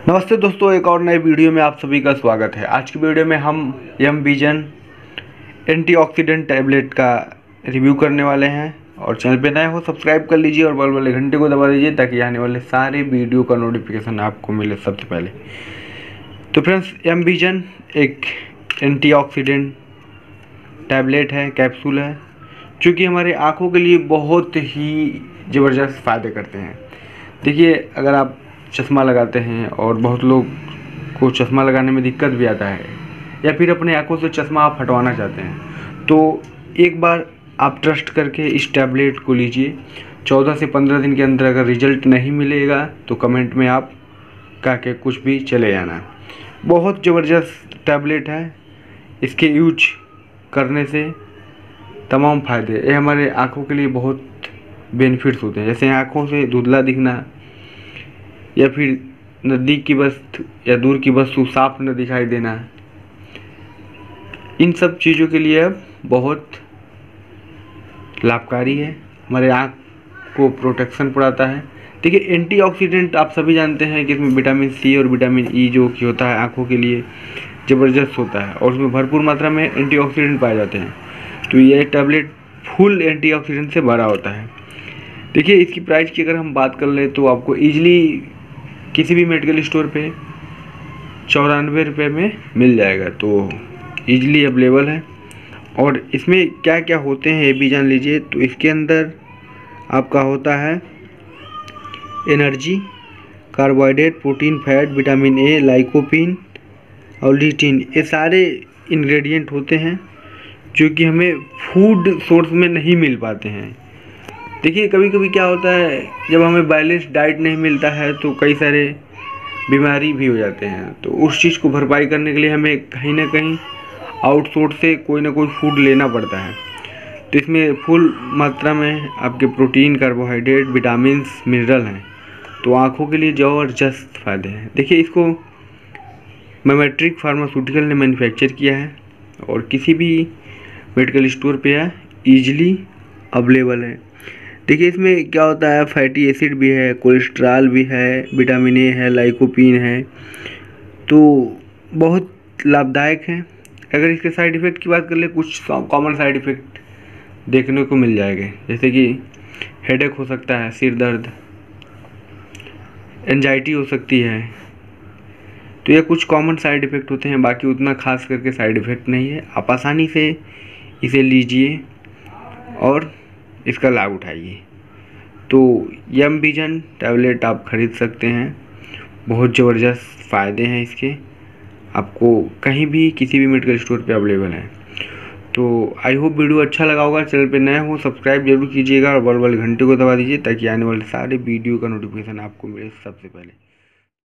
नमस्ते दोस्तों, एक और नए वीडियो में आप सभी का स्वागत है। आज की वीडियो में हम एम विजन एंटीऑक्सीडेंट टैबलेट का रिव्यू करने वाले हैं। और चैनल पे नए हो सब्सक्राइब कर लीजिए और बगल वाले घंटे को दबा दीजिए ताकि आने वाले सारे वीडियो का नोटिफिकेशन आपको मिले सबसे पहले। तो फ्रेंड्स, एम विजन एक एंटीऑक्सीडेंट टैबलेट है, कैप्सूल है, जो कि हमारे आँखों के लिए बहुत ही ज़बरदस्त फ़ायदे करते हैं। देखिए, अगर आप चश्मा लगाते हैं और बहुत लोग को चश्मा लगाने में दिक्कत भी आता है, या फिर अपने आंखों से चश्मा आप हटवाना चाहते हैं, तो एक बार आप ट्रस्ट करके इस टैबलेट को लीजिए। 14 से 15 दिन के अंदर अगर रिजल्ट नहीं मिलेगा तो कमेंट में आप कह के कुछ भी चले जाना। बहुत ज़बरदस्त टैबलेट है। इसके यूज करने से तमाम फ़ायदे, ये हमारे आँखों के लिए बहुत बेनिफिट्स होते हैं। जैसे आँखों से धुंधला दिखना, या फिर नज़दीक की वस्तु या दूर की वस्तु साफ न दिखाई देना, इन सब चीज़ों के लिए अब बहुत लाभकारी है। हमारे आँख को प्रोटेक्शन पड़ाता है। देखिए, एंटीऑक्सीडेंट आप सभी जानते हैं कि इसमें विटामिन सी और विटामिन ई जो कि होता है आँखों के लिए ज़बरदस्त होता है, और उसमें भरपूर मात्रा में एंटीऑक्सीडेंट पाए जाते हैं। तो यह टैबलेट फुल एंटीऑक्सीडेंट से भरा होता है। देखिए, इसकी प्राइस की अगर हम बात कर लें तो आपको ईजिली किसी भी मेडिकल स्टोर पे 94 रुपये में मिल जाएगा, तो ईजिली अवेलेबल है। और इसमें क्या क्या होते हैं ये भी जान लीजिए। तो इसके अंदर आपका होता है energy, carbohydrate, protein, fat, vitamin A, lycopene और ल्यूटीन, ये सारे इंग्रेडिएंट होते हैं जो कि हमें फूड सोर्स में नहीं मिल पाते हैं। देखिए, कभी कभी क्या होता है, जब हमें बैलेंस डाइट नहीं मिलता है तो कई सारे बीमारी भी हो जाते हैं। तो उस चीज़ को भरपाई करने के लिए हमें कहीं ना कहीं आउटसोर्स से कोई ना कोई फूड लेना पड़ता है। तो इसमें फुल मात्रा में आपके प्रोटीन, कार्बोहाइड्रेट, विटामिन्स, मिनरल हैं। तो आँखों के लिए ज़बरदस्त फ़ायदे हैं। देखिए, इसको मेमेट्रिक फार्मास्यूटिकल ने मैन्युफैक्चर किया है और किसी भी मेडिकल स्टोर पे है, ईजिली अवेलेबल है। देखिए, इसमें क्या होता है, फैटी एसिड भी है, कोलेस्ट्रॉल भी है, विटामिन ए है, लाइकोपीन है, तो बहुत लाभदायक है। अगर इसके साइड इफ़ेक्ट की बात कर ले, कुछ कॉमन साइड इफ़ेक्ट देखने को मिल जाएंगे, जैसे कि हेडेक हो सकता है, सिर दर्द, एंजाइटी हो सकती है। तो ये कुछ कॉमन साइड इफ़ेक्ट होते हैं, बाकी उतना खास करके साइड इफ़ेक्ट नहीं है। आप आसानी से इसे लीजिए और इसका लाभ उठाइए। तो एम विजन टैबलेट आप खरीद सकते हैं। बहुत ज़बरदस्त फ़ायदे हैं इसके, आपको कहीं भी किसी भी मेडिकल स्टोर पे अवेलेबल है। तो आई होप वीडियो अच्छा लगा होगा। चैनल पे नए हो सब्सक्राइब जरूर कीजिएगा और बगल वाले घंटे को दबा दीजिए ताकि आने वाले सारे वीडियो का नोटिफिकेशन आपको मिले सबसे पहले।